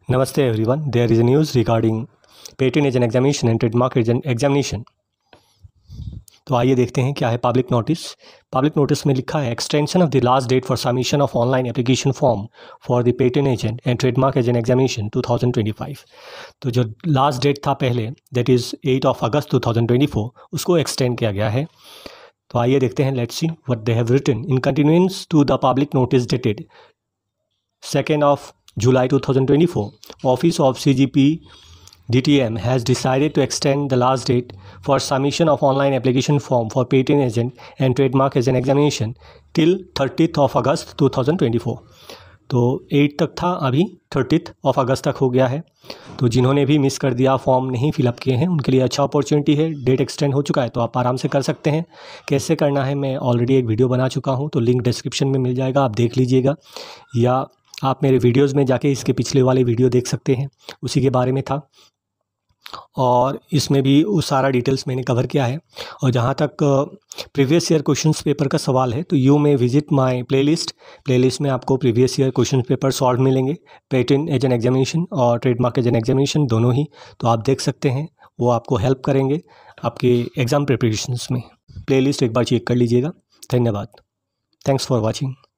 Namaste everyone. There is a news regarding patent agent examination and trademark agent examination. तो आइए देखते हैं क्या है पब्लिक नोटिस में लिखा है extension of the last date for submission of online application form for the patent agent and trademark agent examination 2025। तो जो लास्ट डेट था पहले दैट इज़ 8 अगस्त 2024 उसको एक्सटेंड किया गया है। तो आइए देखते हैं, let's see what they have written in continuance to the public notice dated 2 July 2024, Office of CGP DTM has decided to extend the last date for submission of online application form for patent agent and trademark agent examination till 30th of August 2024। तो 8 तक था, अभी 30th of अगस्त तक हो गया है। तो जिन्होंने भी मिस कर दिया, फॉर्म नहीं फिलअप किए हैं, उनके लिए अच्छा अपॉर्चुनिटी है। डेट एक्सटेंड हो चुका है तो आप आराम से कर सकते हैं। कैसे करना है मैं ऑलरेडी एक वीडियो बना चुका हूँ, तो लिंक डिस्क्रिप्शन में मिल जाएगा, आप देख लीजिएगा, या आप मेरे वीडियोस में जाके इसके पिछले वाले वीडियो देख सकते हैं, उसी के बारे में था। और इसमें भी वो सारा डिटेल्स मैंने कवर किया है। और जहाँ तक प्रीवियस ईयर क्वेश्चंस पेपर का सवाल है तो यू में विजिट माय प्लेलिस्ट में आपको previous year question paper solve मिलेंगे, पेटेंट एजेंट एग्जामिनेशन और ट्रेडमार्क एजेंट एग्जामिनेशन दोनों ही। तो आप देख सकते हैं, वो आपको हेल्प करेंगे आपके एग्ज़ाम प्रिपरेशंस में। प्लेलिस्ट एक बार चेक कर लीजिएगा। धन्यवाद। Thanks for watching.